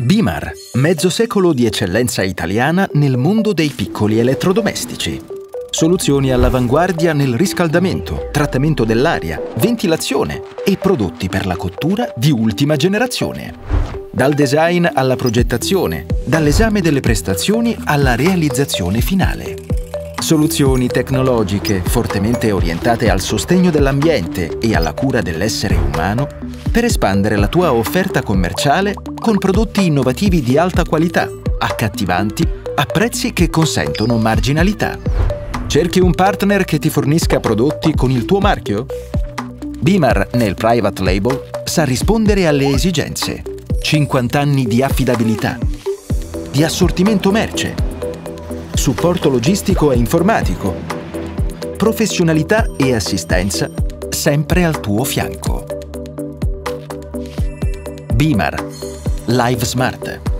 Bimar, mezzo secolo di eccellenza italiana nel mondo dei piccoli elettrodomestici. Soluzioni all'avanguardia nel riscaldamento, trattamento dell'aria, ventilazione e prodotti per la cottura di ultima generazione. Dal design alla progettazione, dall'esame delle prestazioni alla realizzazione finale. Soluzioni tecnologiche fortemente orientate al sostegno dell'ambiente e alla cura dell'essere umano per espandere la tua offerta commerciale con prodotti innovativi di alta qualità, accattivanti, a prezzi che consentono marginalità. Cerchi un partner che ti fornisca prodotti con il tuo marchio? Bimar, nel private label, sa rispondere alle esigenze. 50 anni di affidabilità, di assortimento merce, supporto logistico e informatico, professionalità e assistenza sempre al tuo fianco. Bimar, Live Smart.